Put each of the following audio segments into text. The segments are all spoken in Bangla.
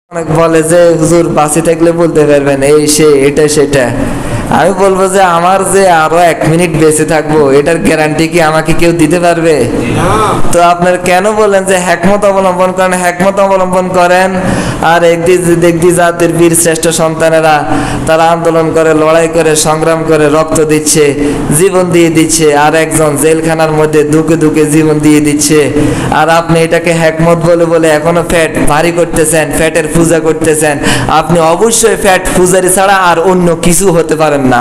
অনেক বলে যে হুজুর বাঁচি থাকলে বলতে পারবেন এই সে এটা সেটা। আমি বলবো যে আমার যে আরো 1 মিনিট বেঁচে থাকবো এটার গ্যারান্টি কি আমাকে কেউ দিতে পারবে? তো আপনার কেন বলেন যে হিকমত অবলম্বন করেন, হিকমত অবলম্বন করেন, আর একদিন জাতির বীর শ্রেষ্ঠ সন্তানেরা তারা আন্দোলন করে, লড়াই করে, সংগ্রাম করে, রক্ত দিচ্ছে, জীবন দিয়ে দিচ্ছে, আর একজন জেলখানার মধ্যে দুকে দুকে জীবন দিয়ে দিচ্ছে, আর আপনি এটাকে হিকমত বলে বলে এখনো ফ্যাট ভারী করতেছেন, ফ্যাটের পূজা করতেছেন। আপনি অবশ্যই ফ্যাট পূজারি ছাড়া আর অন্য কিছু হতে পারেন না।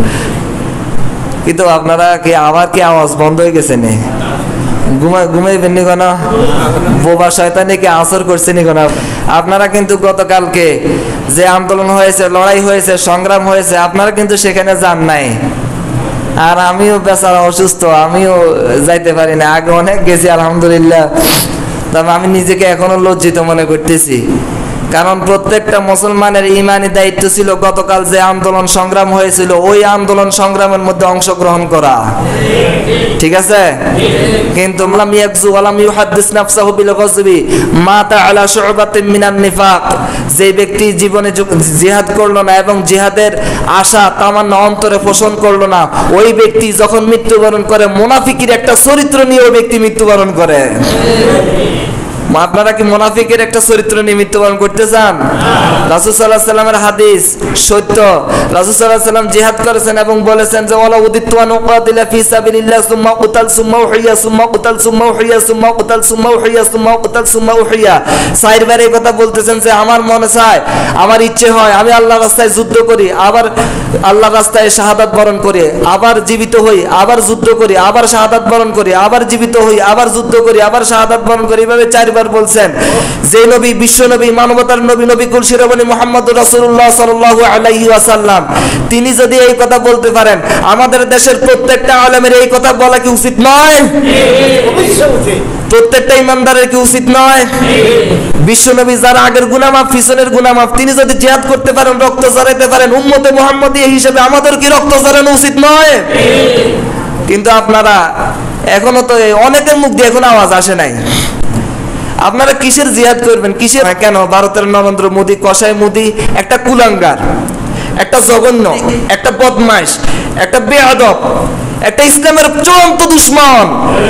কিন্তু আপনারা কি আবার কি আওয়াজ বন্ধ হয়ে গেছে নি? ঘুমাইবেন নি কেন? বোবা শয়তানি কি আসর করছে নি কেন? আপনারা কিন্তু গতকালকে যে আন্দোলন হয়েছে, লড়াই হয়েছে, সংগ্রাম হয়েছে, আপনারা কিন্তু সেখানে যান নাই। আর আমিও বেচারা অসুস্থ, আমিও যাইতে পারি না। আগে অনেক গেছি আলহামদুলিল্লাহ, তবে আমি নিজেকে এখনো লজ্জিত মনে করতেছি। কারণ প্রত্যেকটা মুসলমানের ইমানি দায়িত্ব ছিল গতকাল যে আন্দোলন সংগ্রাম হয়েছিল ওই আন্দোলন সংগ্রামের মধ্যে অংশগ্রহণ করা, ঠিক আছে? কিন্তু লাম ইয়াকযু ওয়া লাম ইউহাদ্দিস নাফসাহু বিল গযবি মাতা আলা শু'বাতিন মিনান নিফাক, যে ব্যক্তি জীবনে জিহাদ করলো না এবং জিহাদের আশা তামান্না অন্তরে পোষণ করলো না, ওই ব্যক্তি যখন মৃত্যুবরণ করে মুনাফিকের একটা চরিত্র নিয়ে ওই ব্যক্তি মৃত্যুবরণ করে। আপনারা কি মুনাফিকের একটা চরিত্র নিয়ে মৃত্যুবরণ করতে চান? রাসূল সাল্লাল্লাহু আলাইহি ওয়াসাল্লামের হাদিস সত্য। রাসূল সাল্লাল্লাহু আলাইহি ওয়াসাল্লাম জিহাদ করেছেন এবং বলেছেন যে ওয়ালা উদিতু আন উকাতিলা ফি সাবিলিল্লাহ সুম্মা উতাল সুম্মা উহিয়া সুম্মা উতাল সুম্মা উহিয়া সুম্মা উতাল সুম্মা উহিয়া সুম্মা উতাল সুম্মা উহিয়া। চারবার এই কথা বলতেছেন যে আমার মনে চায়, আমার ইচ্ছে হয় আমি আল্লাহর রাস্তায় যুদ্ধ করি, আবার আল্লাহর রাস্তায় শাহাদাত বরণ করি, আবার জীবিত হই, আবার যুদ্ধ করি, আবার শাহাদাত বরণ করি, আবার জীবিত হই, আবার যুদ্ধ করি, আবার শাহাদাত বরণ করি। এভাবে 4 বার বলছেন। যে নবী, বিশ্ব নবী, মানবতার নবী, নবী কুল শিরোমণি মুহাম্মদুর রাসূলুল্লাহ সাল্লাল্লাহু আলাইহি ওয়াসাল্লাম, তিনি যদি এই কথা বলতে পারেন, আমাদের দেশের প্রত্যেকটা আলেমের এই কথা বলা কি উচিত নয়? প্রত্যেকটা ইমানদারের কি উচিত নয়? বিশ্ব নবী যারা আগের গুনাহ মাফ, পিছনের গুনাহ মাফ, তিনি যদি জিহাদ করতে পারেন, রক্ত ঝরাইতে পারেন, উম্মতে মুহাম্মদী হিসেবে আমাদের কি রক্ত ঝরানো উচিত নয়? কিন্তু আপনারা এখনো তো অনেকের মুখ দিয়ে এখন আওয়াজ আসে নাই। আপনারা কিসের জিহাদ করবেন? কিসের? কেন? ভারতের নরেন্দ্র মোদী, কসাই মোদী একটা কুলাঙ্গার, একটা জঘন্য, একটা বদমাইশ, একটা বেয়াদব, একটা ইসলামের চূড়ান্ত দুশমন।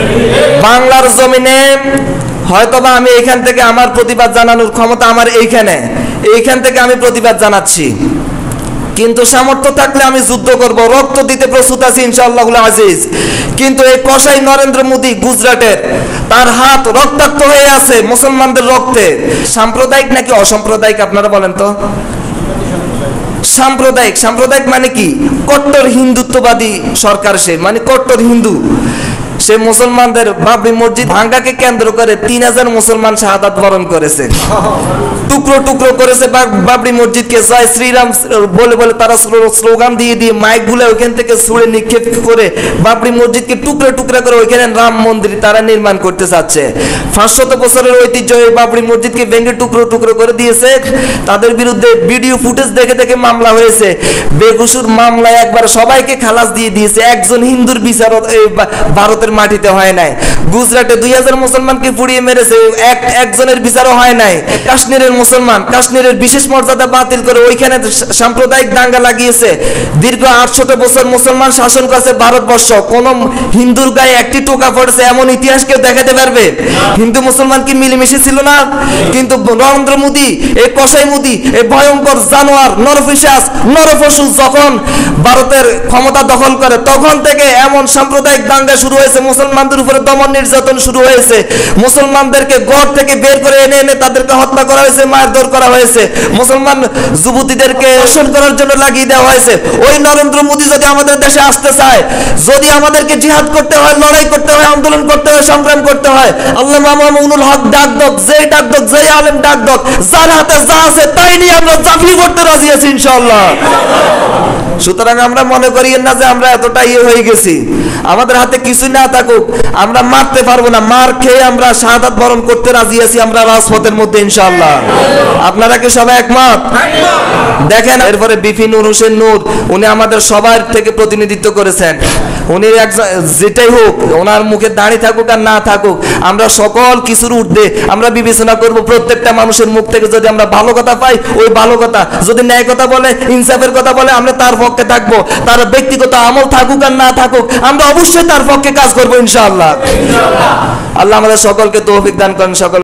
বাংলার জমিনে হয়তোবা আমি এখান থেকে আমার প্রতিবাদ জানানোর ক্ষমতা আমার এইখান থেকে আমি প্রতিবাদ জানাচ্ছি, কিন্তু সামর্থ্য থাকলে আমি যুদ্ধ করব, রক্ত দিতে প্রস্তুত আছি ইনশাআল্লাহুল আজিজ। কিন্তু এই কসাই নরেন্দ্র মোদী গুজরাটের, তার হাত রক্তাক্ত হয়ে আছে মুসলমানদের রক্তে। সাম্প্রদায়িক নাকি অসাম্প্রদায়িক আপনারা বলেন তো? সাম্প্রদায়িক। সাম্প্রদায়িক মানে কি? কট্টর হিন্দুত্ববাদী সরকার, সে মানে কট্টর হিন্দু। সে মুসলমানদের বাবরি মসজিদ ভাঙ্গাকে কেন্দ্র করে 3000 মুসলমান শাহাদাত বরণ করেছে, টুকরো টুকরো করেছে বাবরি মসজিদকে। জয় শ্রীরাম বলে বলে তারা স্লোগান দিয়ে দিয়ে মাইক গুলো ওইখান থেকে ছুঁড়ে নিক্ষেপ করে বাবরি মসজিদকে টুকরো টুকরা করে ওইখানে রাম মন্দির তারা নির্মাণ করতে চাচ্ছে। 500 বছরের ঐতিহ্য এই বাবরি মসজিদকে ভেঙে টুকরো টুকরো করে দিয়েছে। তাদের বিরুদ্ধে ভিডিও ফুটেজ দেখে দেখে মামলা হয়েছে। বেকসুর মামলায় একবার সবাইকে খালাস দিয়ে দিয়েছে, একজন হিন্দুর বিচারক ভারতের মাটিতে হয় নাই। গুজরাটে 2000 মুসলমানকে পুড়িয়ে মেরেছে, একজনের বিচারও হয় নাই। কাশ্মীরের মুসলমান, কাশ্মীরের বিশেষ মর্যাদা বাতিল করে ওইখানে সাম্প্রদায়িক দাঙ্গা লাগিয়েছে। দীর্ঘ 800 বছর মুসলমান শাসন করেছে ভারতবর্ষ, কোন হিন্দুর গায়ে একটি টোকা পড়েছে এমন ইতিহাস কেউ দেখাতে পারবে? হিন্দু মুসলমান কি মিলেমিশে ছিল না? কিন্তু নরেন্দ্র মোদী, এই কসাই মোদী, এই ভয়ঙ্কর জানোয়ার, নরপিশাচ, নরপশু যখন ভারতের ক্ষমতা দখল করে তখন থেকে এমন সাম্প্রদায়িক দাঙ্গা শুরু হয়েছে, মুসলমানদের উপরে দমন নির্যাতন শুরু হয়েছে। মুসলমানদেরকে ঘর থেকে বের করে এনে এনে তাদেরকে হত্যা করা হয়েছে, মারধর করা হয়েছে। মুসলমান যুবতীদেরকে শোষণ করার জন্য লাগিয়ে দেওয়া হয়েছে। ওই নরেন্দ্র মোদী যদি আমাদের দেশে আসতে চায়, যদি আমাদেরকে জিহাদ করতে হয়, লড়াই করতে হয়, আন্দোলন করতে হয়, সংগ্রাম করতে হয়, আল্লামা মামুনুল হক ডাক দক, যেই ডাক দক, যেই আলেম ডাক দক, যার হাতে যা আছে তাই নিয়ে আমরা ঝাঁপিয়ে পড়তে রাজি আছি ইনশাআল্লাহ। সুতরাং আমরা মনে করি না যে আমরা এতটা হয়ে গেছি, আমাদের হাতে কিছু না থাকুক আমরা মারতে পারবো না, মার খেয়ে আমরা শাহাদাত বরণ করতে রাজি আছি আমরা রাজপথের মধ্যে ইনশাআল্লাহ। আপনারা কি সবাই একমত? দেখেন এরপরে বিপি নূর হোসেন নূর, উনি আমাদের সবার থেকে প্রতিনিধিত্ব করেছেন। উনি যেটাই হোক, ওনার মুখে দাঁড়িয়ে থাকুক আর না থাকুক, আমরা সকল কিছুর ঊর্ধ্বে আমরা বিবেচনা করব। প্রত্যেকটা মানুষের মুখ থেকে যদি আমরা ভালো কথা পাই, ওই ভালো কথা, যদি ন্যায় কথা বলে, ইনসাফের কথা বলে, আমরা তার পক্ষে থাকবো। তার ব্যক্তিগত আমল থাকুক আর না থাকুক, আমরা অবশ্যই তার পক্ষে কাজ করবো ইনশাআল্লাহ। আল্লাহ আমাদের সকলকে তৌফিক দান করেন। সকল